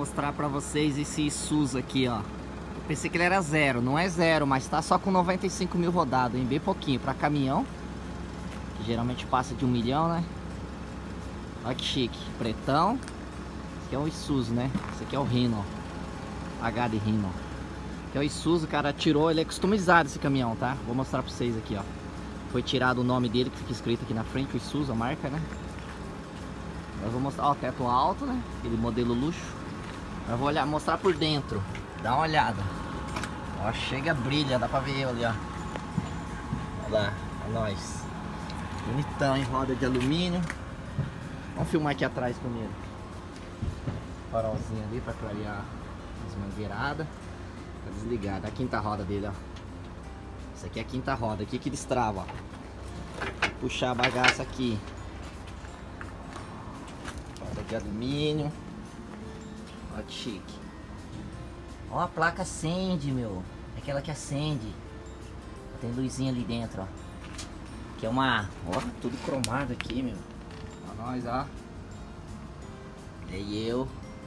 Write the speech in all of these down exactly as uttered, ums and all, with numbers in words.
mostrar pra vocês esse Isuzu aqui, ó. Eu pensei que ele era zero, não é zero, mas tá só com noventa e cinco mil rodado, hein? Bem pouquinho pra caminhão, que geralmente passa de um milhão, né? Olha que chique, pretão. Esse aqui é o Isuzu, né? Esse aqui é o Rhino, H de Rhino. Esse é o Isuzu, o cara tirou, ele é customizado esse caminhão, tá? Vou mostrar pra vocês aqui, ó. Foi tirado o nome dele, que fica escrito aqui na frente, o Isuzu, a marca, né? Eu vou mostrar, ó, teto alto, né? Aquele modelo luxo. Eu vou olhar, mostrar por dentro. Dá uma olhada. Ó, chega, brilha, dá pra ver eu ali, ó. Olha lá, é nóis. Bonitão, hein? Roda de alumínio. Vamos filmar aqui atrás primeiro. Farolzinho ali pra clarear as mangueiradas. Tá desligado. A quinta roda dele, ó. Essa aqui é a quinta roda. Aqui que destrava, ó. Vou puxar a bagaça aqui. Roda de alumínio. Ó que chique. Ó a placa acende, meu. É aquela que acende. Tem luzinha ali dentro, ó. Que é uma... Ó, tudo cromado aqui, meu. Ó nós, ó. E eu.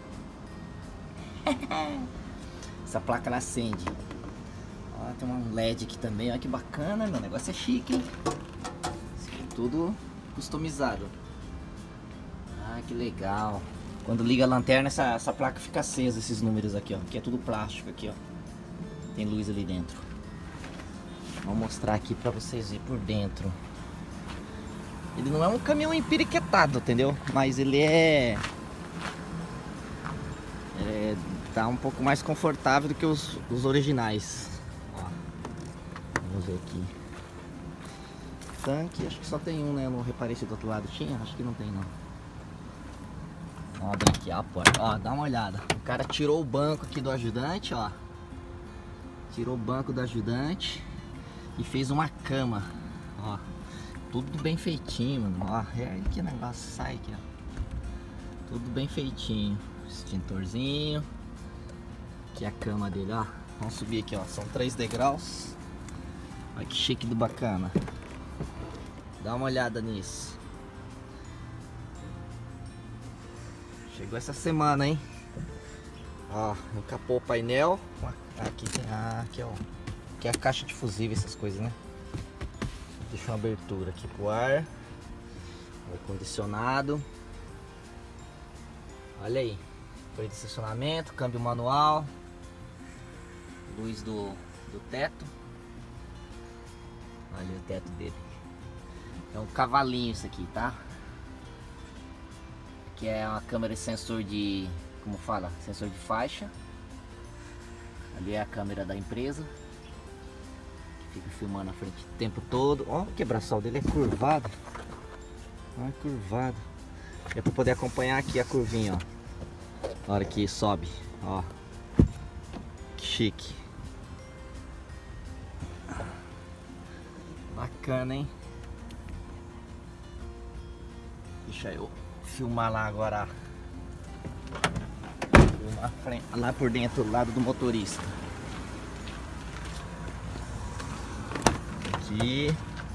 Essa placa ela acende. Ó, tem um L E D aqui também. Ó que bacana, meu. O negócio é chique, hein? Isso aqui é tudo customizado. Ah, que legal. Quando liga a lanterna, essa, essa placa fica acesa, esses números aqui, ó. Que é tudo plástico aqui, ó. Tem luz ali dentro. Vou mostrar aqui pra vocês verem por dentro. Ele não é um caminhão empiriquetado, entendeu? Mas ele é... é tá um pouco mais confortável do que os, os originais. Ó. Vamos ver aqui. Tanque, acho que só tem um, né? Eu não reparei se do outro lado tinha. Acho que não tem, não. Ó, abre aqui a porta, ó, dá uma olhada. O cara tirou o banco aqui do ajudante, ó. Tirou o banco do ajudante e fez uma cama, ó. Tudo bem feitinho, mano, ó. É aí que negócio sai aqui, ó. Tudo bem feitinho. Extintorzinho. Aqui a cama dele, ó. Vamos subir aqui, ó. São três degraus. Olha que chique do bacana. Dá uma olhada nisso. Chegou essa semana, hein? Ó, encapou o painel. Aqui tem a, aqui, ó. Aqui é a caixa de fusível, essas coisas, né? Deixa uma abertura aqui pro ar. Ar condicionado. Olha aí. Freio de estacionamento, câmbio manual. Luz do, do teto. Olha o teto dele. É um cavalinho isso aqui, tá? Que é uma câmera de sensor de, como fala, sensor de faixa. Ali é a câmera da empresa, que fica filmando a frente o tempo todo. Ó, o quebra-sol dele é curvado. Ó, é curvado. É para poder acompanhar aqui a curvinha, ó. Na hora que sobe, ó. Que chique. Bacana, hein? Deixa eu filmar lá agora. Filmar frente, lá por dentro, do lado do motorista. Aqui.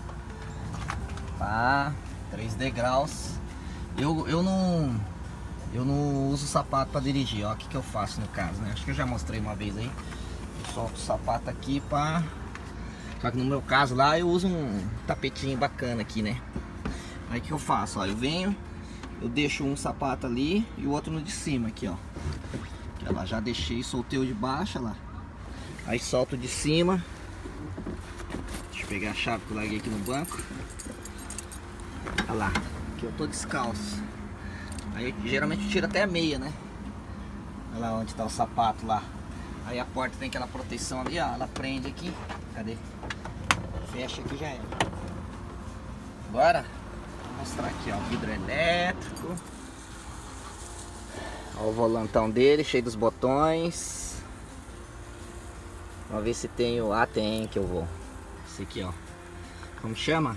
Pá, três degraus. Eu, eu não eu não uso sapato para dirigir, ó. O que que eu faço no caso, né? Acho que eu já mostrei uma vez aí. Eu solto o sapato aqui, pá. Só que no meu caso lá eu uso um tapetinho bacana aqui, né? Aí o que eu faço, ó, eu venho, eu deixo um sapato ali e o outro no de cima aqui, ó. Aqui, ó lá, já deixei, soltei o de baixo, ó lá. Aí solto o de cima. Deixa eu pegar a chave que eu larguei aqui no banco. Olha lá, aqui eu tô descalço. Aí geralmente eu tiro até a meia, né? Olha lá onde tá o sapato lá. Aí a porta tem aquela proteção ali, ó, ela prende aqui. Cadê? Fecha aqui, já é. Agora vou mostrar aqui, ó, vidro elétrico. Ó, o volantão dele, cheio dos botões. Vamos ver se tem o... Ah, tem que eu vou. Esse aqui, ó. Como chama?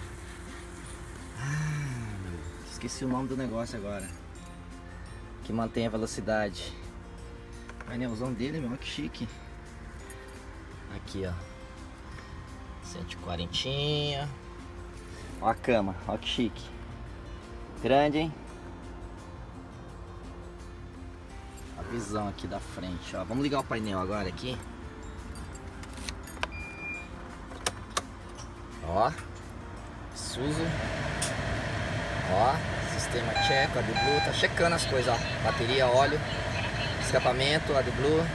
Ah, esqueci o nome do negócio agora. Que mantém a velocidade. Painelzão dele, meu, que chique. Aqui, ó. cento e quarenta. Ó a cama, ó que chique. Grande, hein? Ó a visão aqui da frente, ó. Vamos ligar o painel agora aqui. Ó, Isuzu. Ó, sistema Checo, AdBlue, tá checando as coisas, ó. Bateria, óleo, escapamento, AdBlue.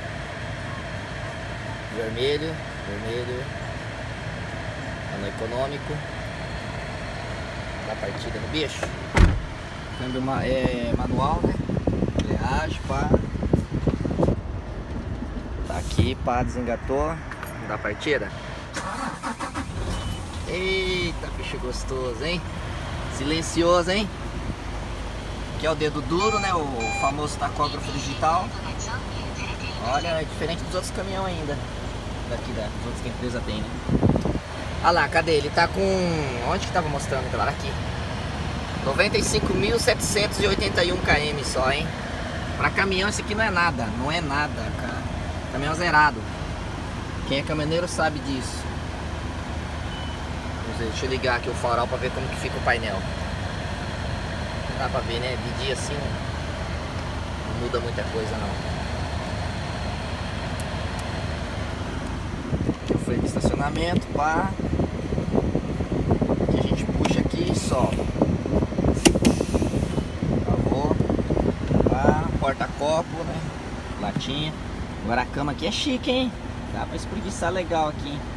Vermelho, vermelho. Ano econômico. Dá partida no bicho. Câmbio é, manual, né? Embreagem, pá. Tá aqui, pá, desengatou. Dá partida. Eita, bicho gostoso, hein? Silencioso, hein? Aqui é o dedo duro, né? O famoso tacógrafo digital. Olha, é diferente dos outros caminhões ainda. Daqui, da, dos outros que a empresa tem, né? Olha lá, cadê? Ele tá com... Onde que tava mostrando, galera? Aqui. noventa e cinco mil setecentos e oitenta e um quilômetros só, hein? Pra caminhão isso aqui não é nada. Não é nada, cara. Caminhão zerado. Quem é caminhoneiro sabe disso. Vamos ver, deixa eu ligar aqui o farol pra ver como que fica o painel. Não dá pra ver, né? De dia assim não muda muita coisa, não. Aqui o freio de estacionamento, pá. Aqui a gente puxa aqui e solta. Travou. Pá, porta-copo, né? Latinha. Agora a cama aqui é chique, hein? Dá pra espreguiçar legal aqui, hein?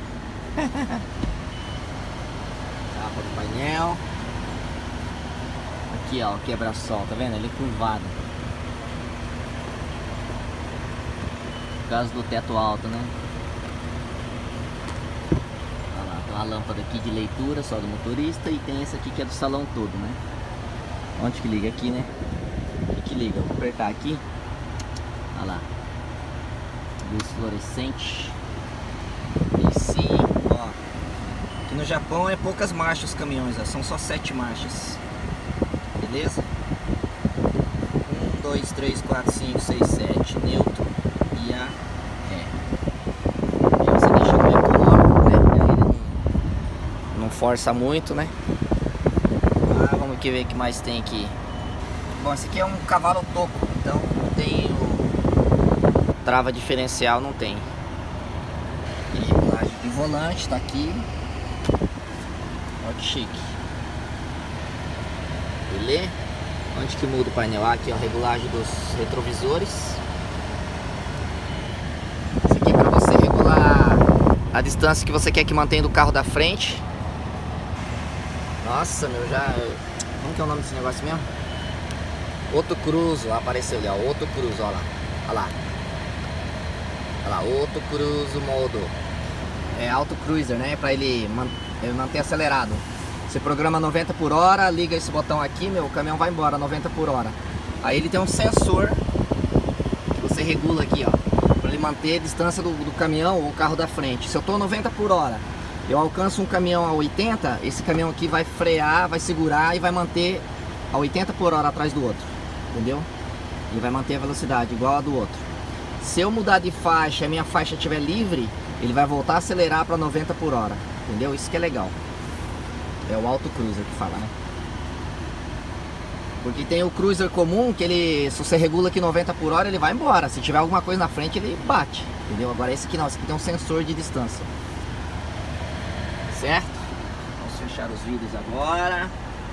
Tapa do painel. Aqui, ó, o quebra-sol, tá vendo? Ele é curvado. Por causa do teto alto, né? Olha lá, tem uma lâmpada aqui de leitura só do motorista. E tem esse aqui que é do salão todo, né? Onde que liga? Aqui, né? Aqui que liga, vou apertar aqui. Olha lá. Luz fluorescente. E sim, ó. Aqui no Japão é poucas marchas os caminhões, ó. São só sete marchas. Beleza? um, dois, três, quatro, cinco, seis, sete. Neutro e a ré. Aí você deixa no econômico, né? Aí ele não, não força muito, né? Ah, vamos aqui ver o que mais tem aqui. Bom, esse aqui é um cavalo toco, então não tem o trava diferencial, não tem. E regulagem de volante tá aqui. Olha que chique. Beleza? Onde que muda o painel? Ah, aqui ó, a regulagem dos retrovisores. Isso aqui é para você regular a distância que você quer que mantenha do carro da frente. Nossa, meu, já... Como que é o nome desse negócio mesmo? Autocruise, ó, apareceu ali, ó, Autocruise, ó lá. Olha lá. Olha lá, Autocruise modo. É Auto Cruiser, né? Para ele man manter acelerado. Você programa noventa por hora, liga esse botão aqui, meu, o caminhão vai embora noventa por hora. Aí ele tem um sensor que você regula aqui, ó, para ele manter a distância do, do caminhão ou o carro da frente. Se eu tô noventa por hora, eu alcanço um caminhão a oitenta, esse caminhão aqui vai frear, vai segurar e vai manter a oitenta por hora atrás do outro, entendeu? Ele vai manter a velocidade igual a do outro. Se eu mudar de faixa e a minha faixa estiver livre, ele vai voltar a acelerar para noventa por hora, entendeu? Isso que é legal. É o Auto Cruiser que fala, né? Porque tem o Cruiser comum, que ele, se você regula aqui noventa por hora, ele vai embora. Se tiver alguma coisa na frente, ele bate, entendeu? Agora esse aqui não, esse aqui tem um sensor de distância. Certo? Vamos fechar os vidros agora.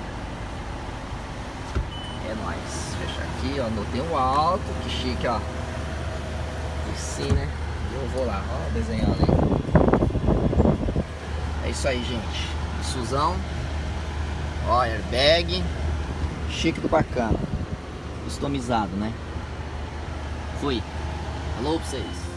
É nóis. Fechar aqui, ó. Tem o alto, que chique, ó. E sim, né? Eu vou lá, ó, desenhando aí. É isso aí, gente. Suzão, ó, airbag, chique do bacana, customizado, né? Fui, falou pra vocês.